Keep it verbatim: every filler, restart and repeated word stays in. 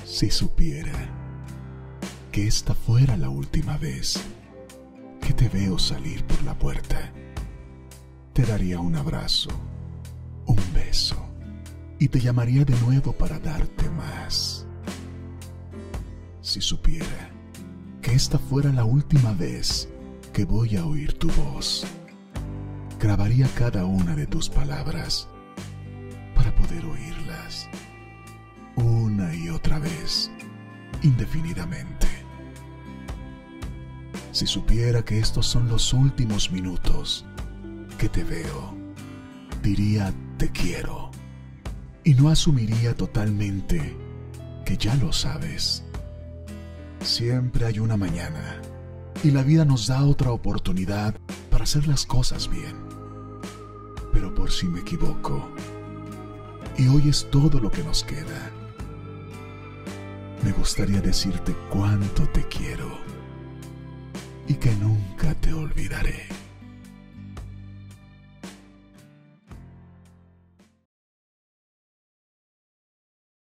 Si supiera que esta fuera la última vez que te veo salir por la puerta, te daría un abrazo, un beso, y te llamaría de nuevo para darte más. Si supiera que esta fuera la última vez que voy a oír tu voz, grabaría cada una de tus palabras para poder oírlas una y otra vez, indefinidamente. Si supiera que estos son los últimos minutos que te veo, diría te quiero y no asumiría totalmente que ya lo sabes. Siempre hay una mañana y la vida nos da otra oportunidad para hacer las cosas bien. Pero por si me equivoco y hoy es todo lo que nos queda, me gustaría decirte cuánto te quiero y que nunca